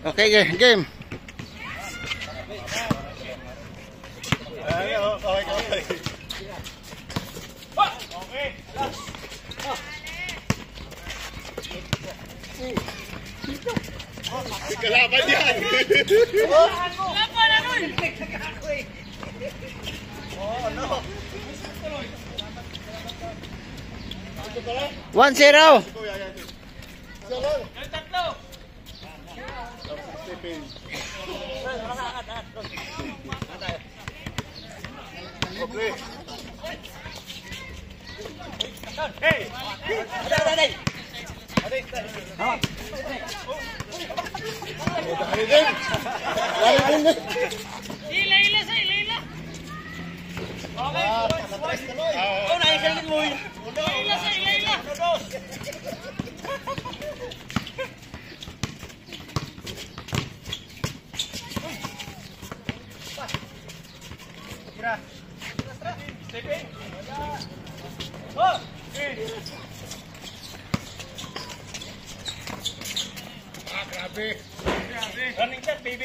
Okay, game. Kalaban yan! One zero. Running shot, baby.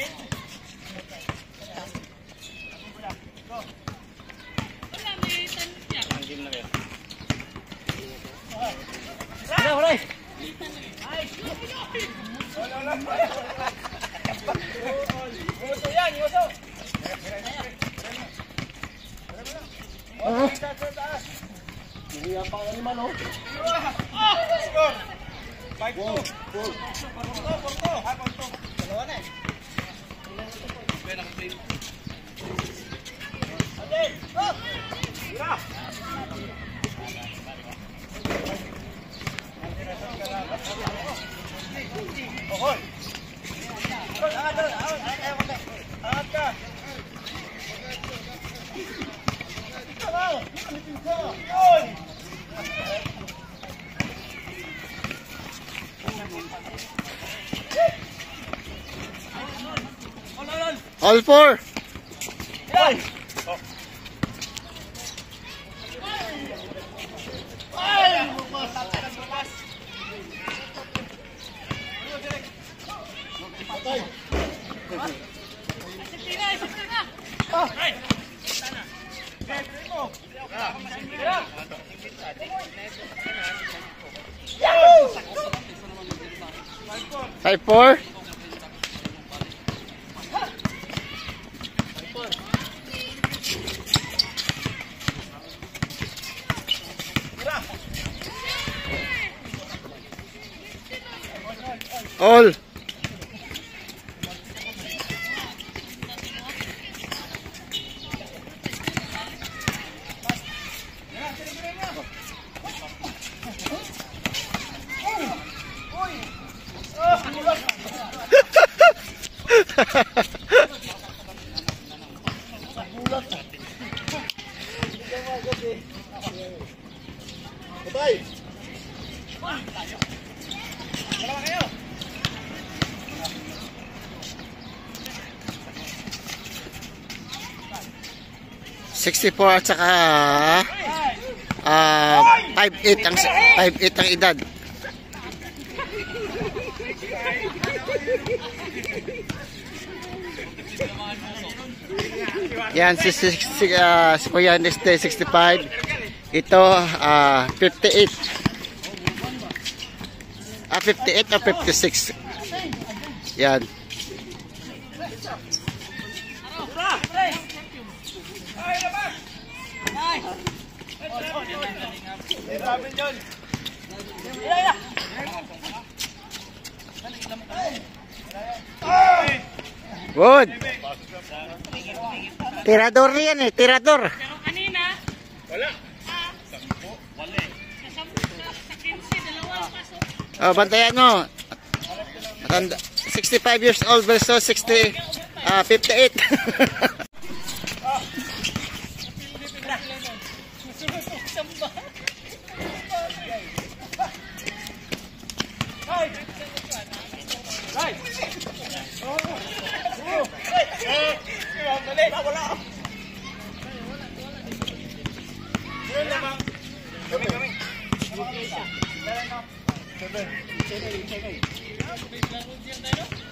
All four. Five four. All. Patay! 64 at saka 5'8 ang edad. Yan si Kuya Neste 65. Ito 58. 58 o 56. Yan. Good. Tirador yan eh, tirador. Pero kanina, Wala. sa 15, dalawang pasok. Oh, bantayan mo. 65 years old versus 58.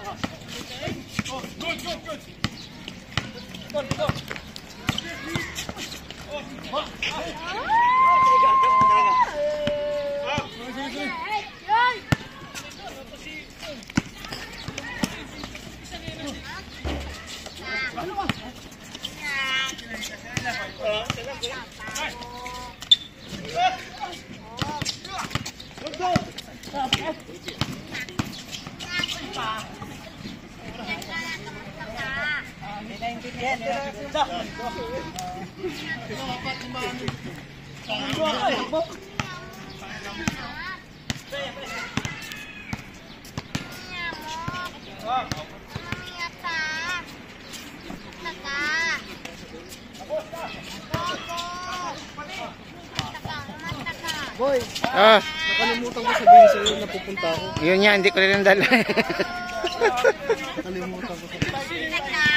Boy, Ah, nakalimutan ko sabihin sa'yo na pupunta ako. yun yan, hindi ko rin dala. Nakalimutan ko sabihin.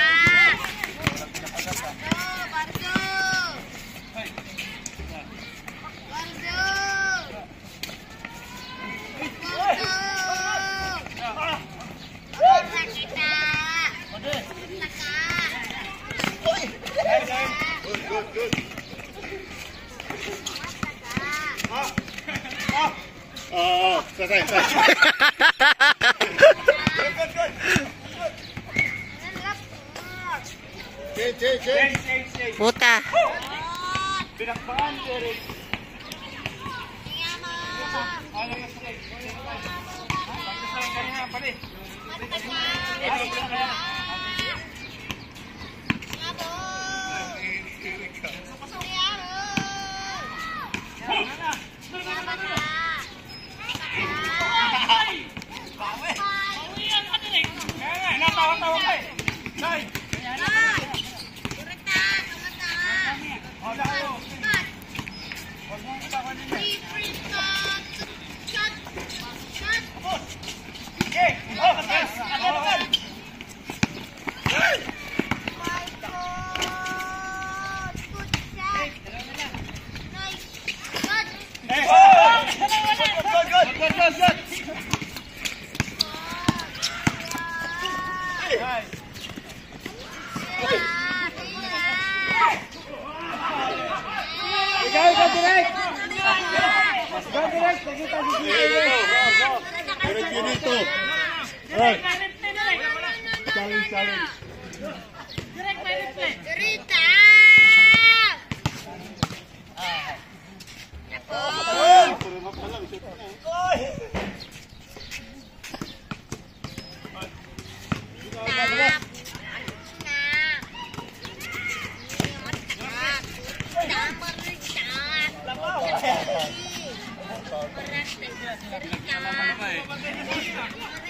Oo, sakay. Change. Puta. Binakbakan, Derek. Natawa-tawa ka eh. Nay! Direct yun ito. Direct by replay, direct. Challenge. Direct by replay. Rita! Rita!